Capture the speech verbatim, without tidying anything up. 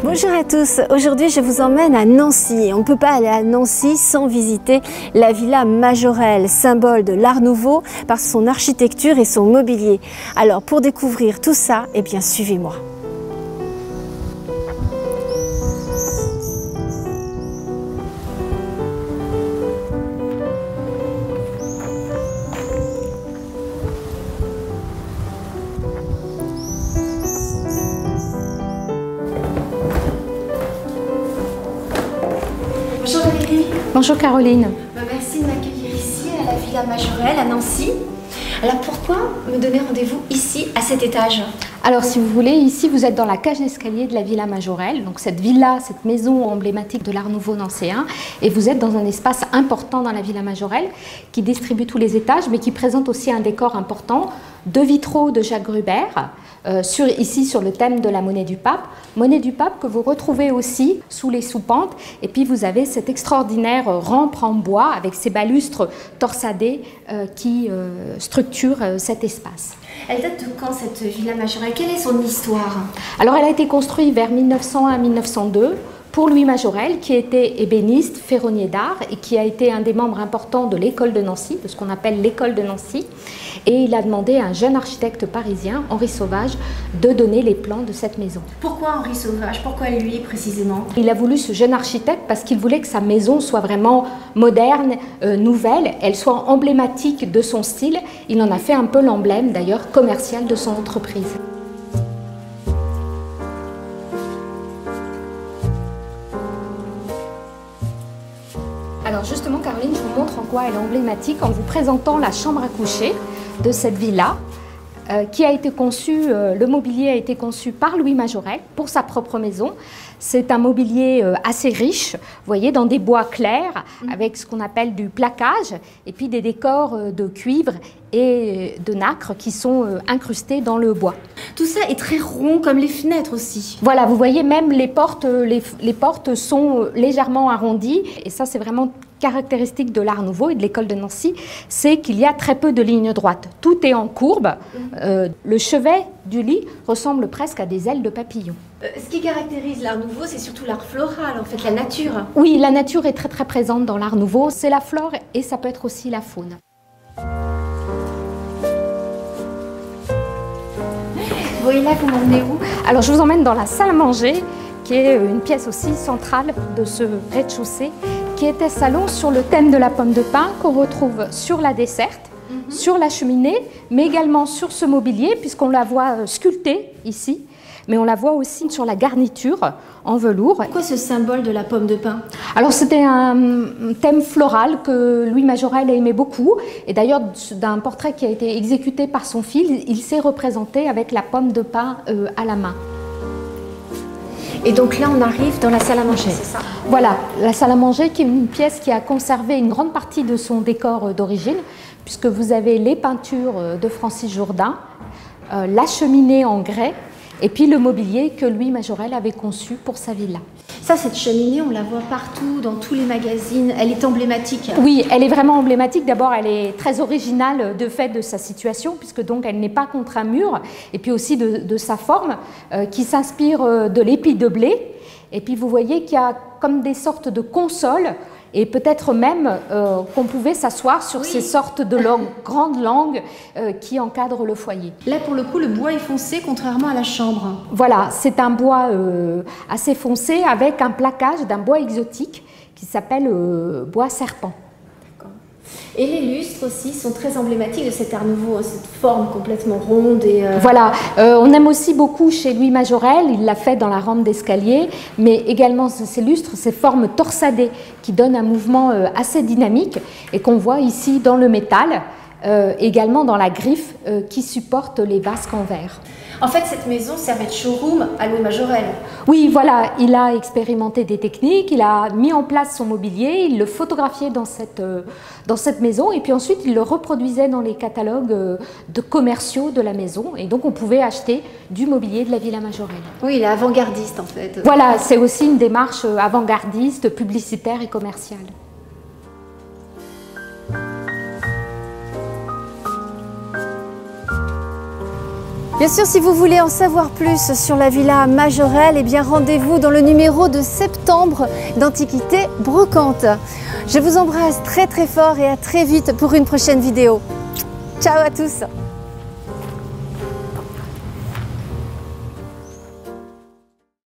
Bonjour à tous, aujourd'hui je vous emmène à Nancy. On ne peut pas aller à Nancy sans visiter la Villa Majorelle, symbole de l'Art Nouveau par son architecture et son mobilier. Alors pour découvrir tout ça, eh bien suivez-moi. Bonjour Valérie. Bonjour Caroline. Merci de m'accueillir ici à la Villa Majorelle à Nancy. Alors pourquoi me donner rendez-vous ici à cet étage? Alors si vous voulez, ici vous êtes dans la cage d'escalier de la Villa Majorelle, donc cette villa, cette maison emblématique de l'Art Nouveau nancéen, et vous êtes dans un espace important dans la Villa Majorelle qui distribue tous les étages mais qui présente aussi un décor important, deux vitraux de Jacques Gruber, euh, sur, ici sur le thème de la monnaie du pape, monnaie du pape que vous retrouvez aussi sous les soupentes, et puis vous avez cette extraordinaire rampe en bois avec ces balustres torsadés euh, qui euh, structurent euh, cet espace. Elle date de quand cette Villa Majorelle? Quelle est son histoire? Alors elle a été construite vers mille neuf cent un à mille neuf cent deux pour Louis Majorelle, qui était ébéniste, ferronnier d'art et qui a été un des membres importants de l'école de Nancy, de ce qu'on appelle l'école de Nancy. Et il a demandé à un jeune architecte parisien, Henri Sauvage, de donner les plans de cette maison. Pourquoi Henri Sauvage? Pourquoi lui précisément? Il a voulu ce jeune architecte parce qu'il voulait que sa maison soit vraiment moderne, euh, nouvelle, elle soit emblématique de son style. Il en a fait un peu l'emblème d'ailleurs commercial de son entreprise. Alors justement Caroline, je vous montre en quoi elle est emblématique en vous présentant la chambre à coucher de cette villa euh, qui a été conçue, euh, le mobilier a été conçu par Louis Majorelle pour sa propre maison. C'est un mobilier euh, assez riche, vous voyez, dans des bois clairs avec ce qu'on appelle du plaquage et puis des décors euh, de cuivre et de nacre qui sont euh, incrustés dans le bois. Tout ça est très rond comme les fenêtres aussi. Voilà, vous voyez même les portes, les, les portes sont légèrement arrondies et ça c'est vraiment caractéristique de l'Art Nouveau et de l'école de Nancy, c'est qu'il y a très peu de lignes droites. Tout est en courbe. Euh, le chevet du lit ressemble presque à des ailes de papillon. Euh, ce qui caractérise l'Art Nouveau, c'est surtout l'art floral, en fait, la nature. Oui, la nature est très très présente dans l'Art Nouveau. C'est la flore et ça peut être aussi la faune. Vous voyez là, vous m'emmenez où? Alors je vous emmène dans la salle à manger, qui est une pièce aussi centrale de ce rez-de-chaussée, qui était salon sur le thème de la pomme de pin qu'on retrouve sur la desserte, mm-hmm. sur la cheminée, mais également sur ce mobilier, puisqu'on la voit sculptée ici, mais on la voit aussi sur la garniture en velours. Pourquoi ce symbole de la pomme de pin? Alors c'était un thème floral que Louis Majorelle aimait beaucoup, et d'ailleurs d'un portrait qui a été exécuté par son fils, il s'est représenté avec la pomme de pin euh, à la main. Et donc là, on arrive dans la salle à manger, c'est ça? Voilà, la salle à manger qui est une pièce qui a conservé une grande partie de son décor d'origine, puisque vous avez les peintures de Francis Jourdain, euh, la cheminée en grès, et puis le mobilier que Louis Majorelle avait conçu pour sa villa. Ça, cette cheminée, on la voit partout, dans tous les magazines, elle est emblématique. Oui, elle est vraiment emblématique. D'abord, elle est très originale de fait de sa situation, puisque donc elle n'est pas contre un mur, et puis aussi de, de sa forme, euh, qui s'inspire de l'épi de blé. Et puis vous voyez qu'il y a comme des sortes de consoles, et peut-être même euh, qu'on pouvait s'asseoir sur oui. ces sortes de langues, grandes langues euh, qui encadrent le foyer. Là, pour le coup, le bois est foncé, contrairement à la chambre. Voilà, c'est un bois euh, assez foncé avec un plaquage d'un bois exotique qui s'appelle euh, bois serpent. Et les lustres aussi sont très emblématiques de cet Art Nouveau, cette forme complètement ronde. Et euh... Voilà, euh, on aime aussi beaucoup chez Louis Majorelle, il l'a fait dans la rampe d'escalier, mais également ces lustres, ces formes torsadées qui donnent un mouvement euh, assez dynamique et qu'on voit ici dans le métal, euh, également dans la griffe euh, qui supporte les vasques en verre. En fait, cette maison servait de showroom à Louis Majorelle. Oui, voilà, il a expérimenté des techniques, il a mis en place son mobilier, il le photographiait dans cette, euh, dans cette maison et puis ensuite il le reproduisait dans les catalogues euh, de commerciaux de la maison et donc on pouvait acheter du mobilier de la Villa Majorelle. Oui, il est avant-gardiste en fait. Voilà, c'est aussi une démarche avant-gardiste, publicitaire et commerciale. Bien sûr, si vous voulez en savoir plus sur la Villa Majorelle, eh bien rendez-vous dans le numéro de septembre d'Antiquités Brocantes. Je vous embrasse très très fort et à très vite pour une prochaine vidéo. Ciao à tous!